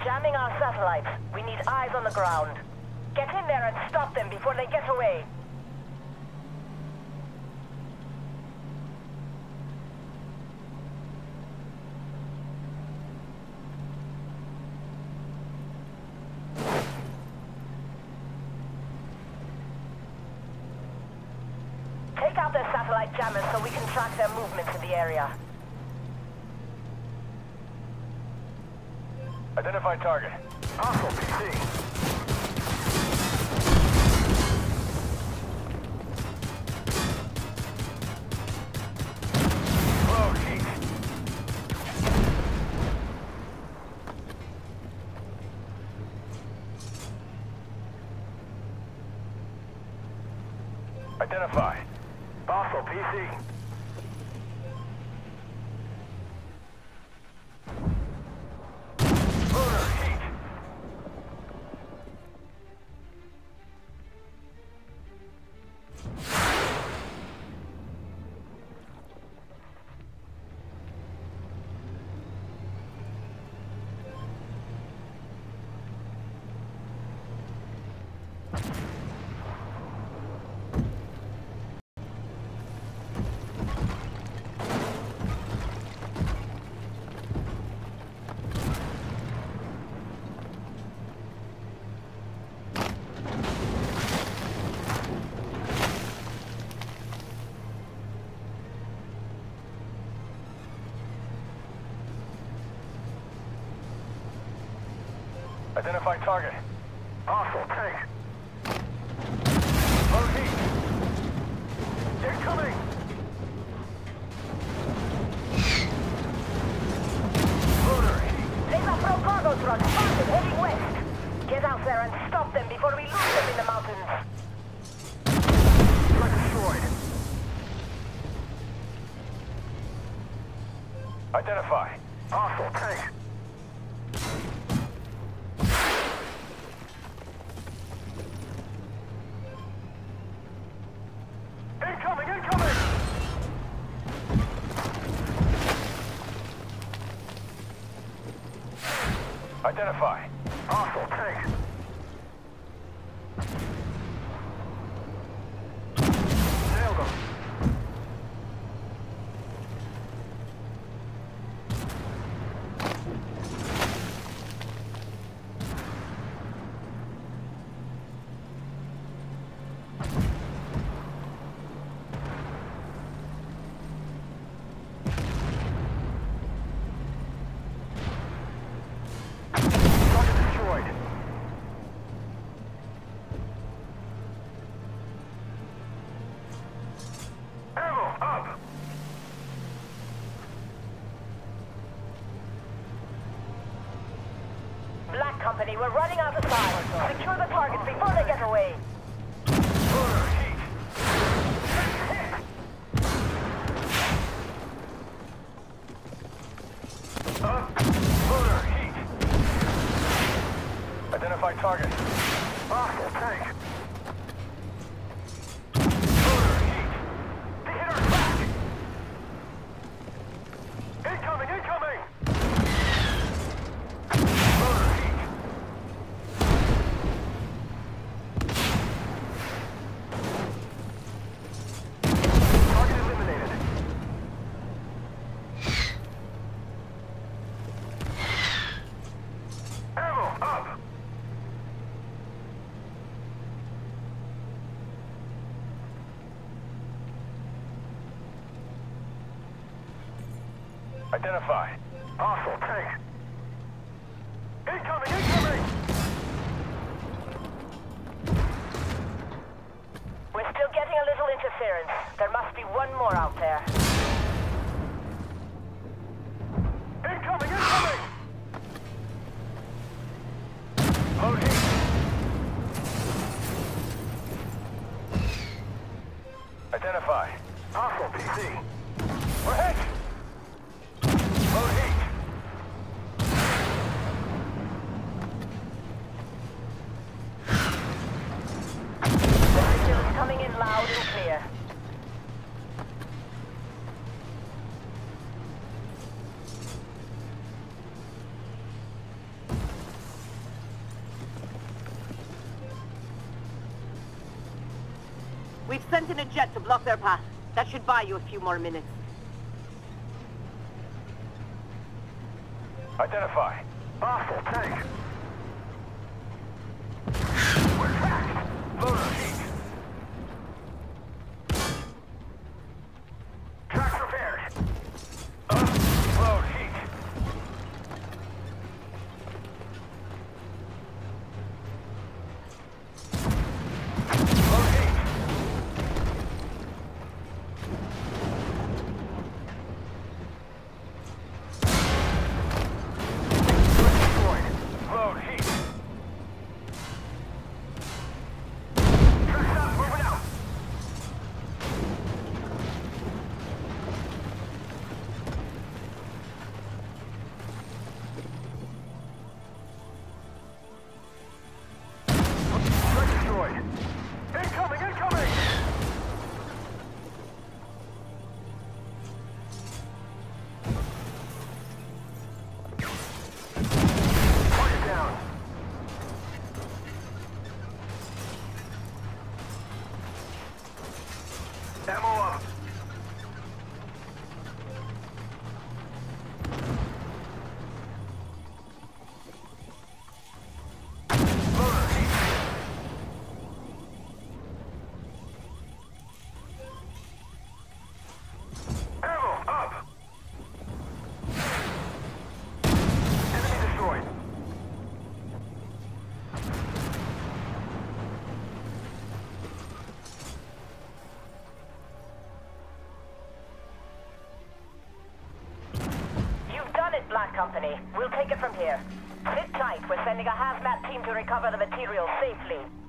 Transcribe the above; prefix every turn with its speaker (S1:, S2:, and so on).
S1: jamming our satellites. We need eyes on the ground. Get in there and stop them before they get away. Take out their satellite jammers so we can track their movements in the area.
S2: Identify target. Hostile PC. Identify. Hostile PC. Loader, heat. Identify target. Hostile tank. Load heat. Incoming! Loader heat.
S1: There's a pro cargo truck spotted heading west. Get out there and stop them before we lose them in the mountains.
S2: Truck destroyed. Identify. Hostile tank. Incoming! Incoming! Identify. Hostile tank. Nailed him. Target destroyed. Ammo up!
S1: Black Company, we're running out of time. Secure the targets before they get away.
S2: Loader heat. Loader heat. Identify target. Hostile tank. Loader heat. They hit our back. Incoming! Incoming! Loader heat. Target eliminated. Ammo up! Identify. Hostile tank. Incoming! Incoming!
S1: We're still getting a little interference. There must be one more out there.
S2: Incoming! Incoming! Load heat. Identify. Hostile PC. We're hit! Load heat.
S1: The signal is coming in loud and clear.
S3: We've sent in a jet to block their path. That should buy you a few more minutes.
S2: Identify. Hostile tank. We're tracked. Loader heat. Tracks repaired. Load heat. Load heat. Destroyed. Load heat. Tracks up, moving out. Track destroyed. Incoming, incoming! Target down. Ammo up. Loader heat. Ammo up. Enemy destroyed.
S1: You've done it, Black Company. We'll take it from here. Sit tight. We're sending a hazmat team to recover the materials safely.